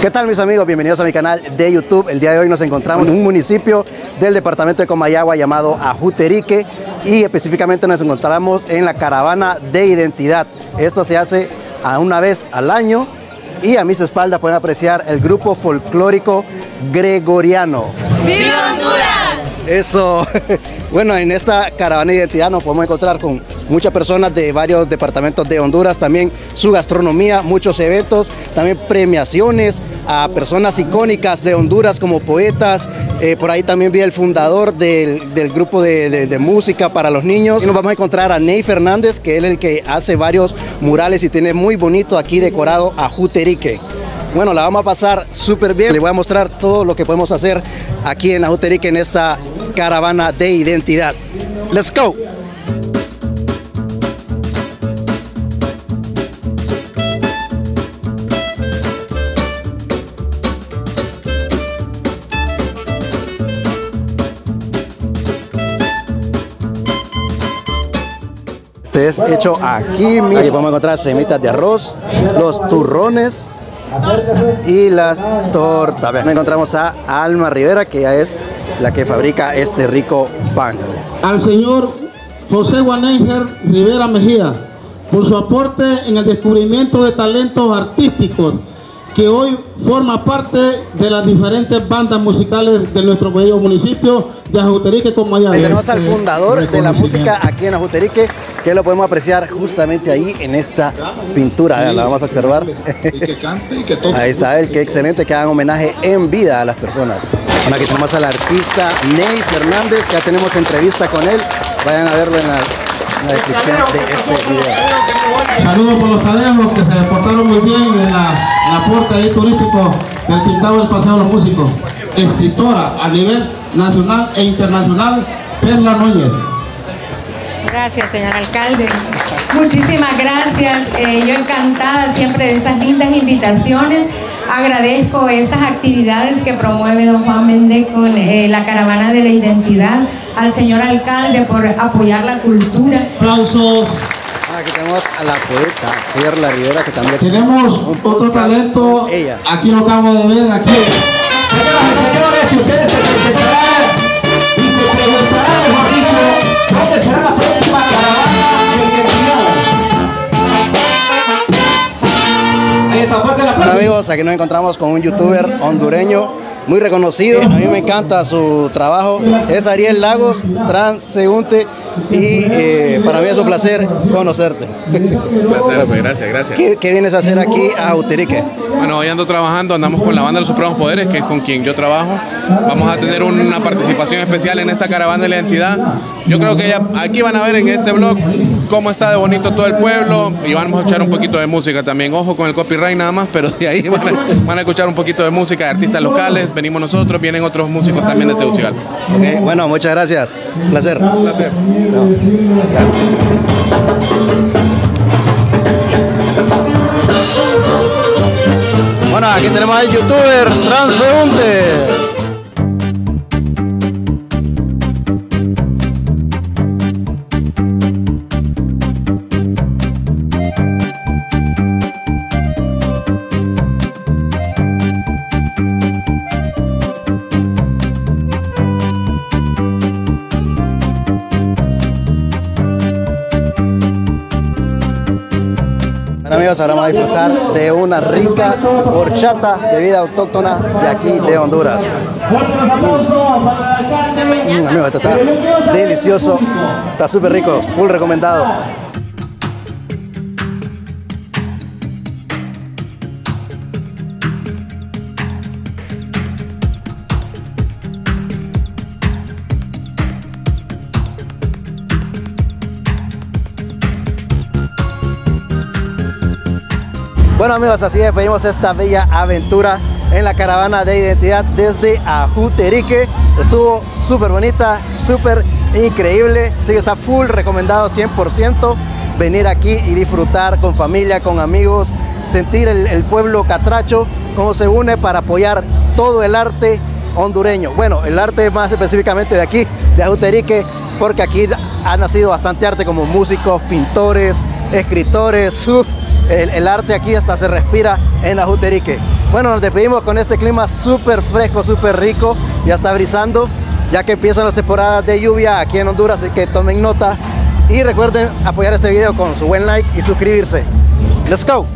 ¿Qué tal, mis amigos? Bienvenidos a mi canal de YouTube. El día de hoy nos encontramos en un municipio del departamento de Comayagua llamado Ajuterique y específicamente nos encontramos en la caravana de identidad. Esto se hace a una vez al año y a mis espaldas pueden apreciar el grupo folclórico gregoriano. ¡Viva Honduras! Eso. Bueno, en esta caravana de identidad nos podemos encontrar con muchas personas de varios departamentos de Honduras, también su gastronomía, muchos eventos, también premiaciones a personas icónicas de Honduras como poetas. Por ahí también vi el fundador del grupo de música para los niños. Y nos vamos a encontrar a Ney Fernández, que es el que hace varios murales y tiene muy bonito aquí decorado Ajuterique. Bueno, la vamos a pasar súper bien. Les voy a mostrar todo lo que podemos hacer aquí en Ajuterique en esta caravana de identidad. ¡Let's go! Este es hecho aquí mismo. Aquí podemos encontrar semitas de arroz, los turrones y las tortas. Nos encontramos a Alma Rivera, que ella es la que fabrica este rico pan. Al señor José Guanénger Rivera Mejía por su aporte en el descubrimiento de talentos artísticos que hoy forma parte de las diferentes bandas musicales de nuestro bello municipio de Ajuterique, Comayagua. Tenemos al fundador de la música aquí en Ajuterique, que lo podemos apreciar justamente ahí en esta pintura. La vamos a observar. Y que cante y que toque. Ahí está él, qué excelente, que hagan homenaje en vida a las personas. Bueno, aquí tenemos al artista Ney Fernández, que ya tenemos entrevista con él. Vayan a verlo en la descripción de este video. Saludos por los cadejos que se portaron muy bien en el aporte ahí turístico del pintado del Paseo de los Músicos. Escritora a nivel nacional e internacional, Perla Núñez. Gracias, señor alcalde. Muchísimas gracias. Yo encantada siempre de estas lindas invitaciones. Agradezco estas actividades que promueve don Juan Méndez con la caravana de la identidad. Al señor alcalde por apoyar la cultura. Aplausos. Aquí tenemos a la poeta Perla Rivera, que también Tenemos otro talento. Ella. Aquí lo acabamos de ver. Aquí. Señoras y señores, si ustedes se presentarán y se preguntarán, mejor dicho, ¿dónde será la próxima caravana de identidad? Ahí está, fuerte la Bueno, amigos, aquí nos encontramos con un youtuber hondureño muy reconocido. A mí me encanta su trabajo. Es Ariel Lagos, transeúnte, y para mí es un placer conocerte. Placer, gracias. ¿Qué vienes a hacer aquí a Ajuterique? Bueno, hoy ando trabajando, andamos con la banda de los Supremos Poderes, que es con quien yo trabajo. Vamos a tener una participación especial en esta caravana de la identidad. Yo creo que aquí van a ver en este vlog cómo está de bonito todo el pueblo y vamos a escuchar un poquito de música también. Ojo con el copyright nada más, pero de ahí van a escuchar un poquito de música de artistas locales. Venimos nosotros, vienen otros músicos también de Tegucigal. Okay, bueno, muchas gracias. Placer. Placer. Bueno, aquí tenemos al youtuber transeúnte. Bueno, amigos, ahora vamos a disfrutar de una rica horchata de bebida autóctona de aquí de Honduras. Amigos, esto está delicioso, está súper rico, full recomendado. Bueno, amigos, así despedimos esta bella aventura en la caravana de identidad desde Ajuterique. Estuvo súper bonita, súper increíble. Sí, está full recomendado 100% venir aquí y disfrutar con familia, con amigos, sentir el pueblo catracho, cómo se une para apoyar todo el arte hondureño. Bueno, el arte más específicamente de aquí, de Ajuterique, porque aquí ha nacido bastante arte como músicos, pintores, escritores. El arte aquí hasta se respira en Ajuterique. Bueno, nos despedimos con este clima súper fresco, súper rico. Ya está brisando, ya que empiezan las temporadas de lluvia aquí en Honduras, así que tomen nota. Y recuerden apoyar este video con su buen like y suscribirse. ¡Let's go!